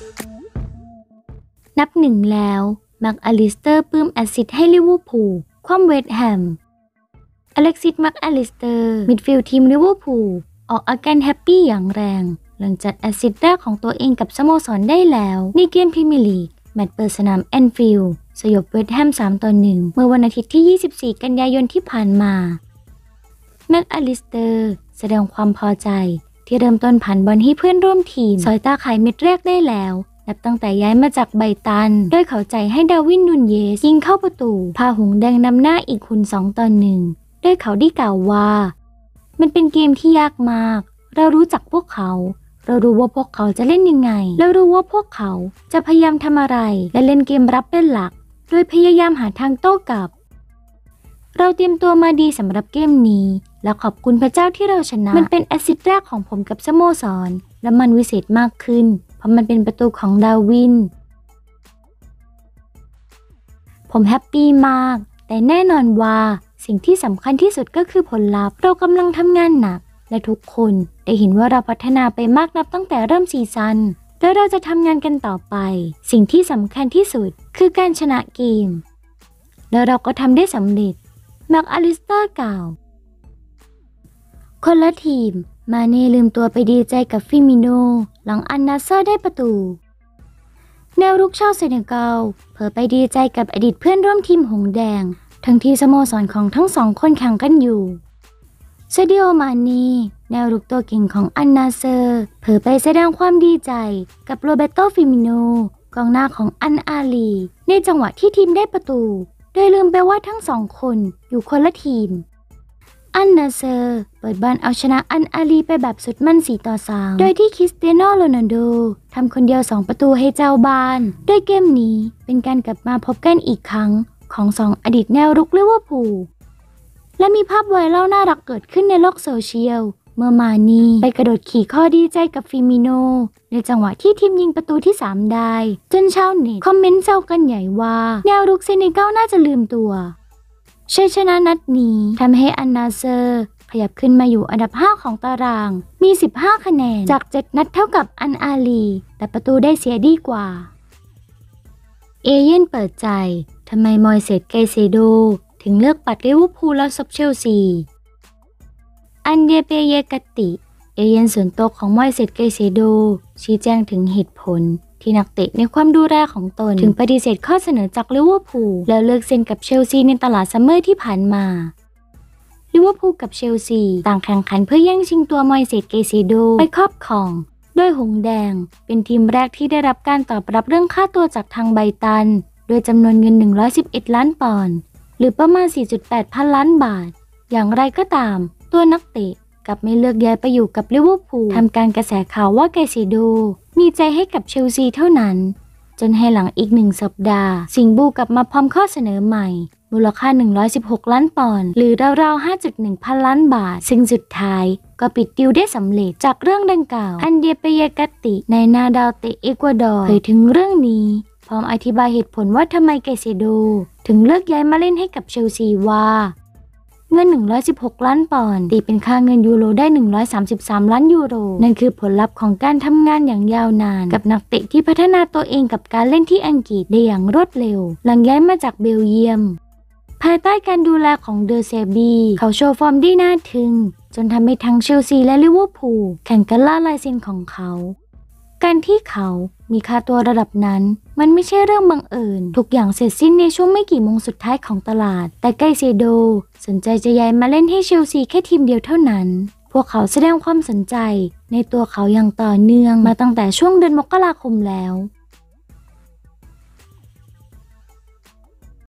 นับหนึ่งแล้วแม็กอลิสเตอร์ปื้มแอสซิสต์ให้ลิเวอร์พูลคว่ำเวสต์แฮมอเล็กซิส แม็กอลิสเตอร์มิดฟิลด์ทีมลิเวอร์พูลออกอาการแฮปปี้อย่างแรงหลังจัดแอสซิสต์แรกของตัวเองกับสโมสรได้แล้วในเกมพรีเมียร์ลีกแมตช์เปิดสนามแอนฟิลด์สยบเวสต์แฮม 3-1 เมื่อวันอาทิตย์ที่ 24 กันยายนที่ผ่านมาแม็กอลิสเตอร์แสดงความพอใจที่เริ่มต้นผ่านบอลให้เพื่อนร่วมทีมสอยตาข่ายเม็ดแรกได้แล้วนับตั้งแต่ย้ายมาจากไบรตันโดยเขาใจให้ดาร์วิน นูนเยสยิงเข้าประตูพาหงส์แดงนำหน้าอีกหุ่น 2-1 โดยเขาได้กล่าวว่ามันเป็นเกมที่ยากมากเรารู้จักพวกเขาเรารู้ว่าพวกเขาจะเล่นยังไงแล้วรู้ว่าพวกเขาจะพยายามทำอะไรและเล่นเกมรับเป็นหลักโดยพยายามหาทางโต้กลับเราเตรียมตัวมาดีสำหรับเกมนี้และขอบคุณพระเจ้าที่เราชนะมันเป็นแอสซิสต์แรกของผมกับสโมสรและมันวิเศษมากขึ้นเพราะมันเป็นประตูของดาร์วินผมแฮปปี้มากแต่แน่นอนว่าสิ่งที่สำคัญที่สุดก็คือผลลัพธ์เรากำลังทำงานหนักและทุกคนได้เห็นว่าเราพัฒนาไปมากนับตั้งแต่เริ่มซีซั่นและเราจะทำงานกันต่อไปสิ่งที่สำคัญที่สุดคือการชนะเกมและเราก็ทำได้สำเร็จแม็กอลิสเตอร์กล่าวคนละทีมมาเน่ลืมตัวไปดีใจกับฟิมิโนหลังอันนาเซอร์ได้ประตูแนวรุกชาวเซเนกัลเผลอไปดีใจกับอดีตเพื่อนร่วมทีมหงส์แดงทั้งที่สโมสรของทั้งสองคนแข่งกันอยู่ซาดิโอ มาเน่แนวรุกตัวเก่งของอันนาเซอร์เผลอไปแสดงความดีใจกับโรเบโต ฟิมิโนกองหน้าของอันอาลีในจังหวะที่ทีมได้ประตูโดยลืมไปว่าทั้งสองคนอยู่คนละทีมอันนาเซอร์เปิดบ้านเอาชนะอันอาลีไปแบบสุดมั่น 4-3 โดยที่คริสเตียโน โรนัลโดทำคนเดียว2ประตูให้เจ้าบ้านโดยเกมนี้เป็นการกลับมาพบกันอีกครั้งของ2อดีตแนวรุกลิเวอร์พูลและมีภาพไวรัลน่ารักเกิดขึ้นในโลกโซเชียลเมื่อมานี่ไปกระโดดขี่ข้อดีใจกับฟิมิโนในจังหวะที่ทีมยิงประตูที่3ได้จนชาวเน็ตคอมเมนต์แซวกันใหญ่ว่าแนวรุกเซเนกัลน่าจะลืมตัวชัยชนะนัดนี้ทำให้อันนาเซอร์ขยับขึ้นมาอยู่อันดับ5ของตารางมี15คะแนนจาก7นัดเท่ากับอันอาลีแต่ประตูได้เสียดีกว่าเอเย่นเปิดใจทำไมมอยเซส ไกเซโดถึงเลือกปัดลิเวอร์พูลแล้วซบเชลซีอันเดเปเยกติเอเย่นส่วนตัวของมอยเซส ไกเซโดชี้แจงถึงเหตุผลที่นักเตะในความดูแลของตนถึงปฏิเสธข้อเสนอจากลิเวอร์พูลแล้วเลิกเซ็นกับเชลซีในตลาดซัมเมอร์ที่ผ่านมาลิเวอร์พูลกับเชลซีต่างแข่งขันเพื่อแย่งชิงตัวมอยเซส ไกเซโดไปครอบครองโดยหงส์แดงเป็นทีมแรกที่ได้รับการตอบรับเรื่องค่าตัวจากทางไบรตันโดยจำนวนเงิน111ล้านปอนด์หรือประมาณ 4.8 พันล้านบาทอย่างไรก็ตามตัวนักเตะกลับไม่เลือกย้ายไปอยู่กับลิเวอร์พูลทำการกระแสข่าวว่าไกเซโดมีใจให้กับเชลซีเท่านั้นจนให้หลังอีก1สัปดาห์สิงห์บูกลับมาพร้อมข้อเสนอใหม่มูลค่า116ล้านปอนด์หรือราวๆ 5.1 พันล้านบาทซึ่งสุดท้ายก็ปิดดีลได้สำเร็จจากเรื่องดังกล่าวอันเดเปเยกติในนาดาวเตะเอกวาดอร์เผยถึงเรื่องนี้พร้อมอธิบายเหตุผลว่าทำไมไกเซโดถึงเลือกย้ายมาเล่นให้กับเชลซีว่าเงิน116ล้านปอนด์ตีเป็นค่าเงินยูโรได้133ล้านยูโรนั่นคือผลลัพธ์ของการทำงานอย่างยาวนานกับนักเตะที่พัฒนาตัวเองกับการเล่นที่อังกฤษได้อย่างรวดเร็วหลังย้ายมาจากเบลเยียมภายใต้การดูแลของเดอเซบีเขาโชว์ฟอร์มได้น่าทึ่งจนทำให้ทั้งเชลซีและลิเวอร์พูลแข่งกันล่าลายเซ็นของเขาการที่เขามีค่าตัวระดับนั้นมันไม่ใช่เรื่องบังเอิญทุกอย่างเสร็จสิ้นในช่วงไม่กี่โมงสุดท้ายของตลาดแต่ไกเซโดสนใจจะย้ายมาเล่นให้เชลซีแค่ทีมเดียวเท่านั้นพวกเขาแสดงความสนใจในตัวเขาอย่างต่อเนื่องมาตั้งแต่ช่วงเดือนมกราคมแล้ว